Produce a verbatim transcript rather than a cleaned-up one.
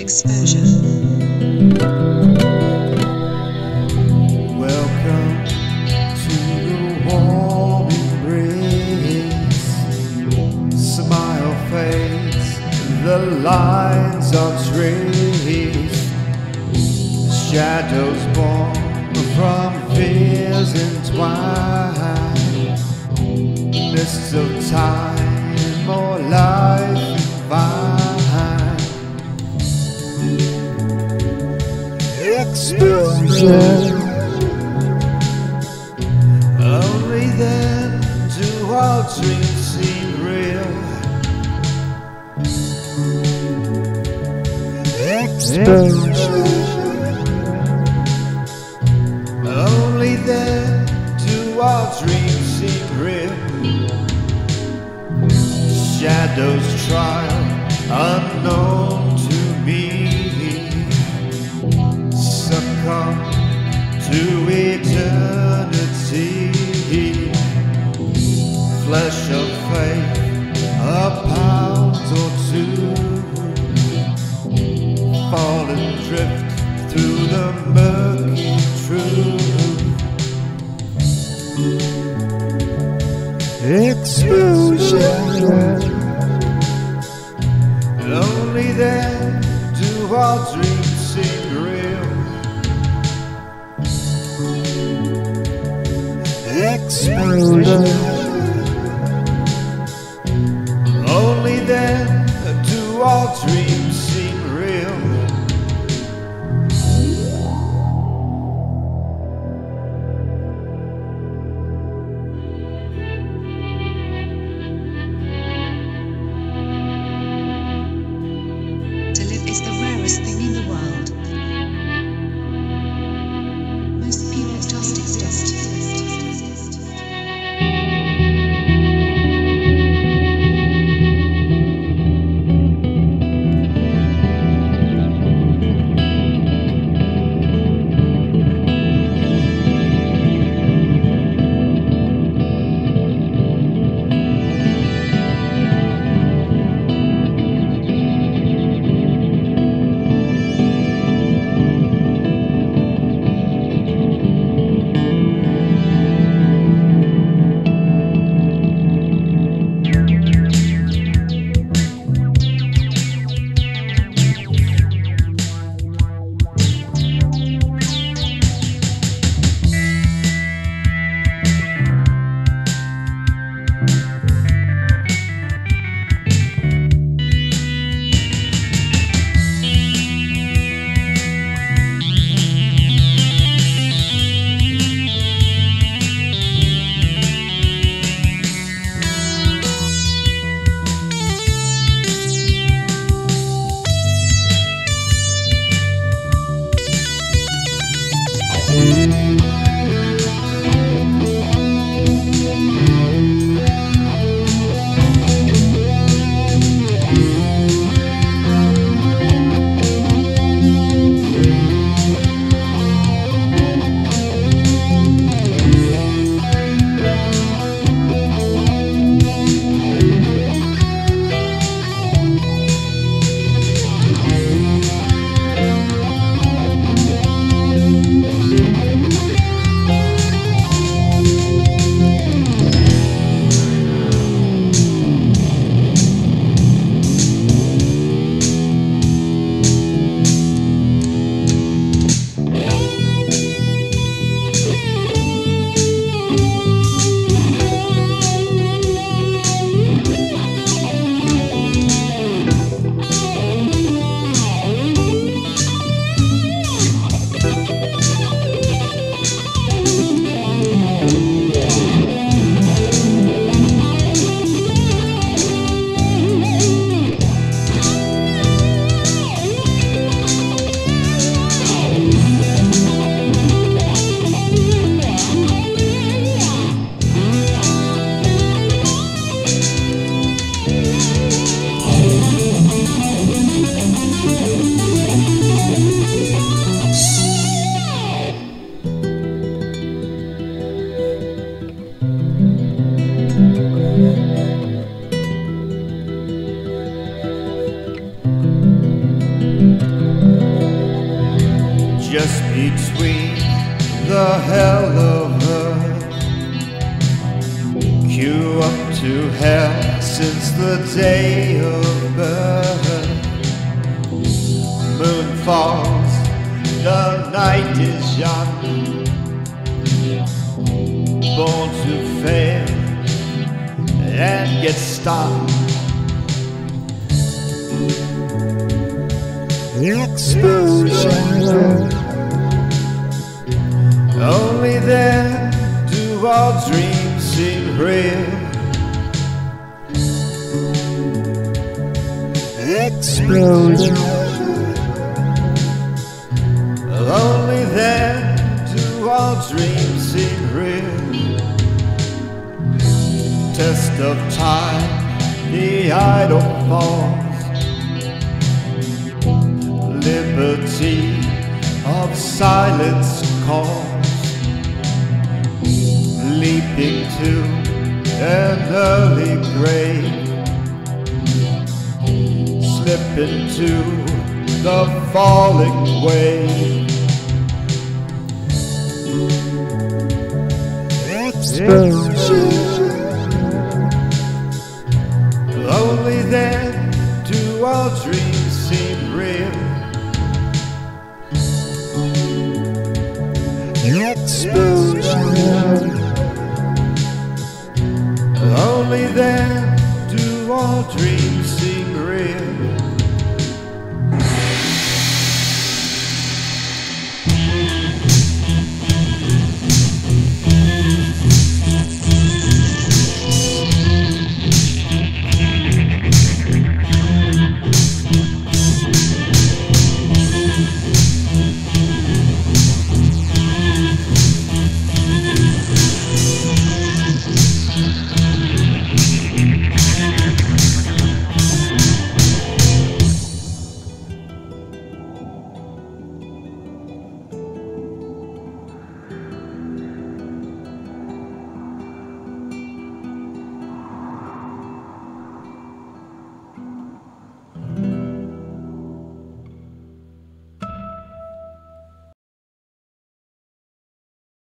Exposure. Welcome to the warm embrace. Smile fades, the lines are traced. Shadows born from fears entwined. Mists of time, more life divine. Exposure. Only then do our dreams seem real. Exposure. Only then do our dreams seem real. Shadows trial unknown to me. Succumb to eternity. Flesh of faith, a pound or two. Fall and drift through the murky truth. Exposure. Only then do our dreams seem real. Exposure. Only then do our dreams seem real. To live is the rarest thing in the world. Most people just exist. just between the hell of earth. Queue up to hell since the day of birth. Moon falls, the night is young, born to fail and get stopped. Explosion. Only then do all dreams seem real. Explosion. Only then do all dreams seem real. Test of time, the idol falls. Liberty of silence calls. Leaping to an early grave. Slip into the falling wave. Explosion. Only then do all dreams seem real.